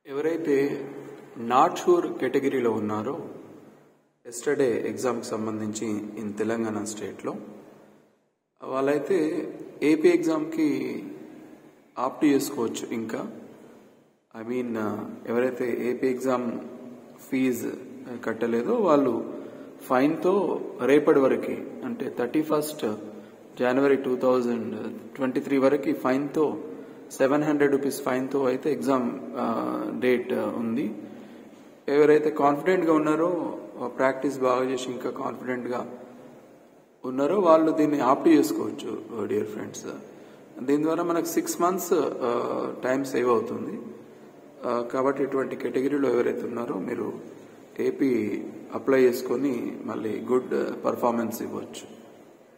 ఎవరైతే not sure కేటగిరీలో ఉన్నారో ఎస్టర్డే ఎగ్జామ్కి సంబంధించి ఇన్ తెలంగాణ స్టేట్లో వాళ్ళైతే ఏపీ ఎగ్జామ్కి ఆప్ట్ చేసుకోవచ్చు. ఇంకా ఎవరైతే ఏపీ ఎగ్జామ్ ఫీజు కట్టలేదో వాళ్ళు ఫైన్తో రేపటి వరకు అంటే 31 జనవరి 2023 వరకు ఫైన్తో 700 రూపీస్ ఫైన్తో అయితే ఎగ్జామ్ డేట్ ఉంది. ఎవరైతే కాన్ఫిడెంట్గా ఉన్నారో ప్రాక్టీస్ బాగా చేసి ఇంకా కాన్ఫిడెంట్గా ఉన్నారో వాళ్ళు దీన్ని ఆప్ట్ చేసుకోవచ్చు డియర్ ఫ్రెండ్స్. దీని ద్వారా మనకు 6 months టైం సేవ్ అవుతుంది. కాబట్టి ఇటువంటి కేటగిరీలో ఎవరైతే ఉన్నారో మీరు ఏపీ అప్లై చేసుకొని మళ్ళీ గుడ్ పర్ఫార్మెన్స్ ఇవ్వచ్చు.